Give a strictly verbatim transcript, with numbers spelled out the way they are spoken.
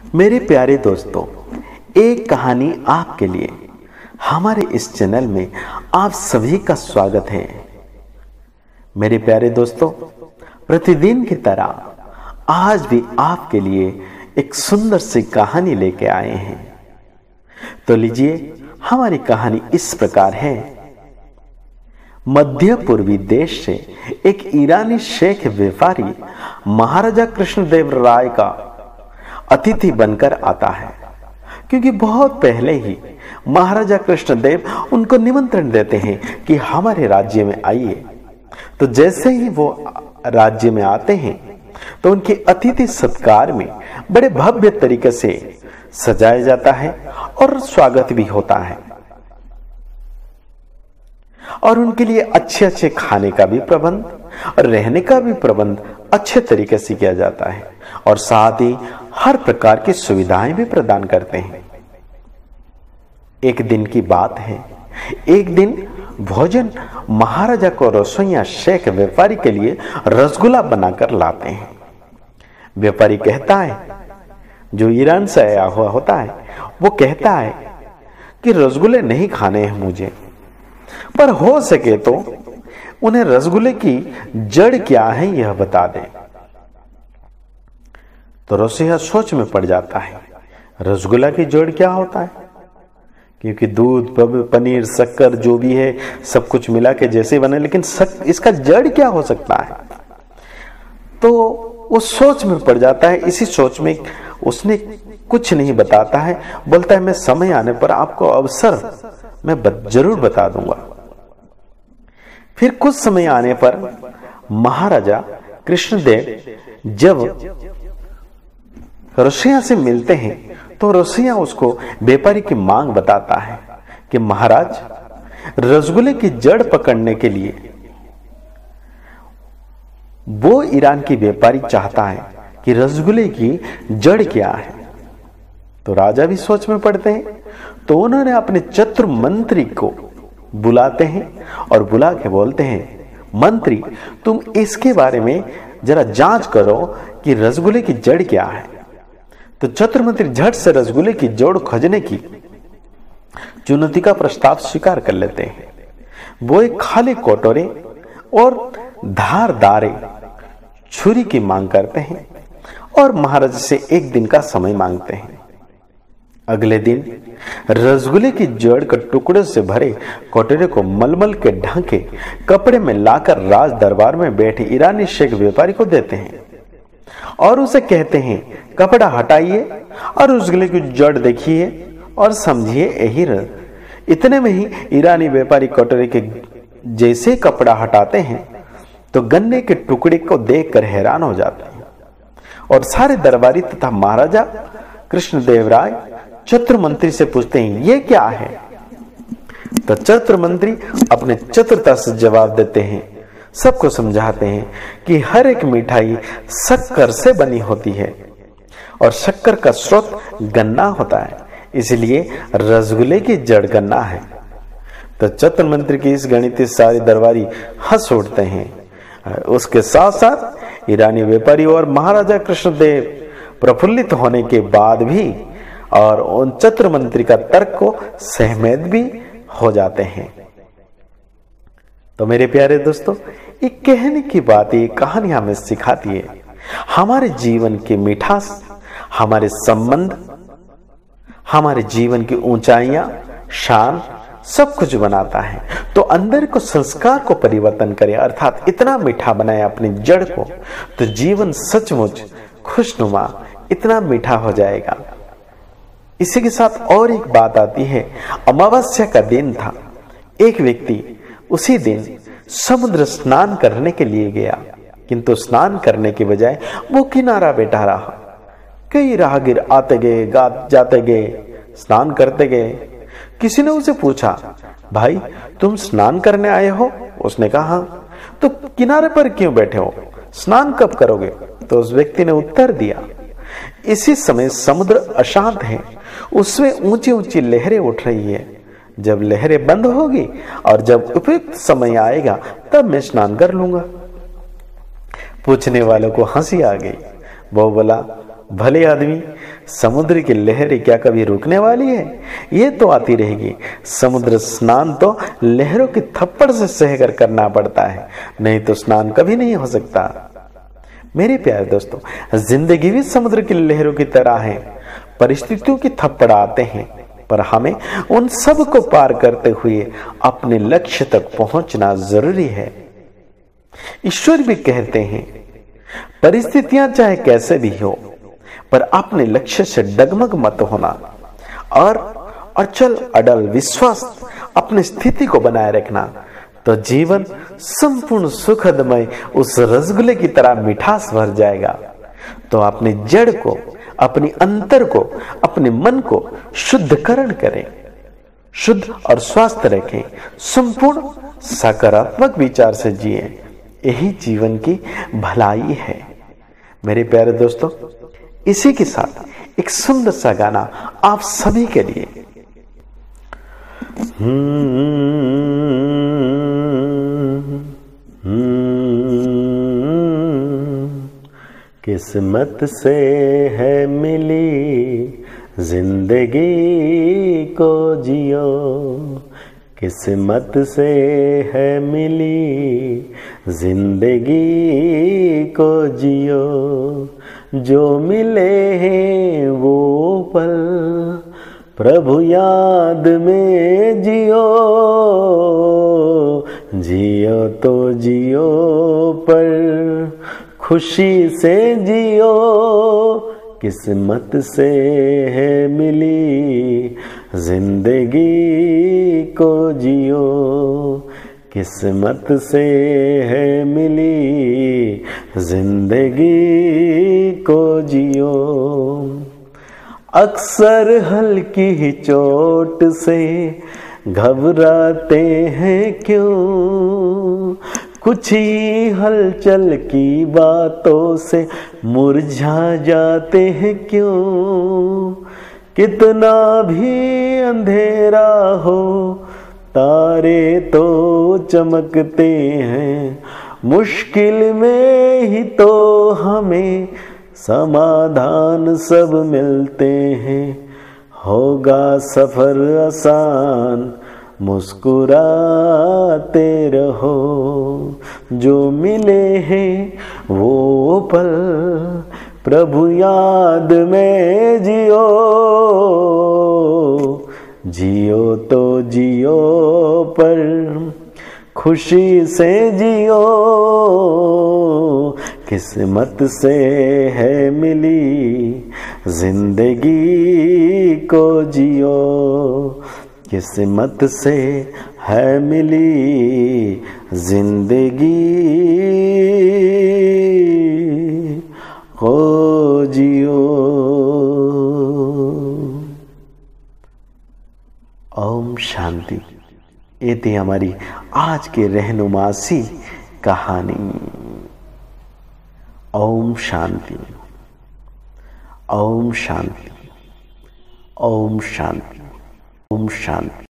मेरे प्यारे दोस्तों, एक कहानी आपके लिए हमारे इस चैनल में आप सभी का स्वागत है। मेरे प्यारे दोस्तों, प्रतिदिन की तरह आज भी आपके लिए एक सुंदर सी कहानी लेके आए हैं। तो लीजिए, हमारी कहानी इस प्रकार है। मध्य पूर्वी देश से एक ईरानी शेख व्यापारी महाराजा कृष्णदेव राय का अतिथि बनकर आता है, क्योंकि बहुत पहले ही महाराजा कृष्णदेव उनको निमंत्रण देते हैं कि हमारे राज्य में आइए। तो जैसे ही वो राज्य में आते हैं तो उनके अतिथि सत्कार में बड़े भव्य तरीके से सजाया जाता है और स्वागत भी होता है, और उनके लिए अच्छे अच्छे खाने का भी प्रबंध और रहने का भी प्रबंध अच्छे तरीके से किया जाता है, और साथ ही हर प्रकार की सुविधाएं भी प्रदान करते हैं। एक दिन की बात है, एक दिन भोजन महाराजा को रसोइया शेख व्यापारी के लिए रसगुल्ला बनाकर लाते हैं। व्यापारी कहता है, जो ईरान से आया हुआ होता है, वो कहता है कि रसगुल्ले नहीं खाने हैं मुझे, पर हो सके तो उन्हें रसगुल्ले की जड़ क्या है यह बता दें। तो रसोइया सोच में पड़ जाता है, रसगुल्ला की जड़ क्या होता है, क्योंकि दूध, पनीर, शक्कर जो भी है सब कुछ मिला के जैसे बने, लेकिन इसका जड़ क्या हो सकता है। तो वो सोच में पड़ जाता है। इसी सोच में उसने कुछ नहीं बताता है, बोलता है मैं समय आने पर आपको अवसर मैं जरूर बता दूंगा। फिर कुछ समय आने पर महाराजा कृष्णदेव जब रसोइया से मिलते हैं तो रसोइया उसको व्यापारी की मांग बताता है कि महाराज, रसगुल्ले की जड़ पकड़ने के लिए वो ईरान की व्यापारी चाहता है कि रसगुल्ले की जड़ क्या है। तो राजा भी सोच में पड़ते हैं, तो उन्होंने अपने चतुर मंत्री को बुलाते हैं और बुला के बोलते हैं, मंत्री तुम इसके बारे में जरा जांच करो कि रसगुल्ले की जड़ क्या है। तो चतुर मंत्री झट से रसगुल्ले की जड़ खोजने की चुनौती का प्रस्ताव स्वीकार कर लेते हैं। वो एक खाली कटोरे और धारदार छुरी की मांग करते हैं और महाराज से एक दिन का समय मांगते हैं। अगले दिन रसगुल्ले की जड़ के टुकड़े से भरे कटोरे को मलमल के ढांके कपड़े में लाकर राज दरबार में बैठे ईरानी शेख व्यापारी को देते हैं और उसे कहते हैं, कपड़ा हटाइए और रसगुल्ले की जड़ देखिए और समझिए यही रह। इतने में ही ईरानी व्यापारी कटोरे के जैसे कपड़ा हटाते हैं तो गन्ने के टुकड़े को देखकर हैरान हो जाते हैं, और सारे दरबारी तथा महाराजा कृष्णदेव राय चतुर मंत्री से पूछते हैं, ये क्या है। तो चतुर मंत्री अपने चतुरता से जवाब देते हैं, सबको समझाते हैं कि हर एक मिठाई शक्कर से बनी होती है और शक्कर का स्रोत गन्ना होता है, इसलिए रसगुल्ले की जड़ गन्ना है। तो चतुर मंत्री की इस गणित सारे दरबारी हंस उठते हैं। उसके साथ साथ ईरानी व्यापारी और महाराजा कृष्णदेव प्रफुल्लित होने के बाद भी और उन चतुर मंत्री का तर्क को सहमत भी हो जाते हैं। तो मेरे प्यारे दोस्तों, एक कहने की बात, ये कहानी हमें सिखाती है हमारे जीवन की मिठास, हमारे संबंध, हमारे जीवन की ऊंचाइयां, शान सब कुछ बनाता है। तो अंदर को संस्कार को परिवर्तन करें, अर्थात इतना मीठा बनाए अपनी जड़ को, तो जीवन सचमुच खुशनुमा इतना मीठा हो जाएगा। इसी के साथ और एक बात आती है, अमावस्या का दिन था। एक व्यक्ति उसी दिन समुद्र स्नान करने के लिए गया, किंतु स्नान करने के बजाय वो किनारा बैठा रहा। कई राहगीर आते गए, जाते गए, स्नान करते गए। किसी ने उसे पूछा, भाई तुम स्नान करने आए हो? उसने कहा हाँ। तो किनारे पर क्यों बैठे हो, स्नान कब करोगे? तो उस व्यक्ति ने उत्तर दिया, इसी समय समुद्र अशांत है, उसमें ऊंची ऊंची लहरें उठ रही है। जब लहरें बंद होगी और जब उपयुक्त समय आएगा तब मैं स्नान कर लूंगा। पूछने वालों को हंसी आ गई। वो बोला, भले आदमी, समुद्र की लहरें क्या कभी रुकने वाली है? ये तो आती रहेगी। समुद्र स्नान तो लहरों के थप्पड़ से सहकर करना पड़ता है, नहीं तो स्नान कभी नहीं हो सकता। मेरे प्यारे दोस्तों, जिंदगी भी समुद्र की लहरों की तरह है। परिस्थितियों के थप्पड़ आते हैं, पर हमें उन सब को पार करते हुए अपने लक्ष्य तक पहुंचना जरूरी है। ईश्वर भी कहते हैं, परिस्थितियां चाहे कैसे भी हो, पर अपने लक्ष्य से डगमग मत होना और अचल अडल विश्वास अपनी स्थिति को बनाए रखना, तो जीवन संपूर्ण सुखदमय उस रसगुल्ले की तरह मिठास भर जाएगा। तो अपनी जड़ को, अपनी अंतर को, अपने मन को शुद्धकरण करें, शुद्ध और स्वस्थ रखें, संपूर्ण सकारात्मक विचार से जिएं। यही जीवन की भलाई है। मेरे प्यारे दोस्तों, इसी के साथ एक सुंदर सा गाना आप सभी के लिए। किस्मत से है मिली जिंदगी को जियो, किस्मत से है मिली जिंदगी को जियो, जो मिले हैं वो पल प्रभु याद में जियो, जियो तो जियो पर खुशी से जियो, किस्मत से है मिली जिंदगी को जियो, किस्मत से है मिली जिंदगी को जियो। अक्सर हल्की ही चोट से घबराते हैं क्यों, कुछ ही हलचल की बातों से मुरझा जाते हैं क्यों, कितना भी अंधेरा हो तारे तो चमकते हैं, मुश्किल में ही तो हमें समाधान सब मिलते हैं, होगा सफर आसान मुस्कुराते रहो, जो मिले हैं वो पल प्रभु याद में जियो, जियो तो जियो पर खुशी से जियो, किस्मत से है मिली जिंदगी को जियो, किस्मत से है मिली जिंदगी को जियो। ओम शांति। ये थी हमारी आज की रहनुमासी कहानी। ओम शांति, ओम शांति, ओम शांति, ओम शांति।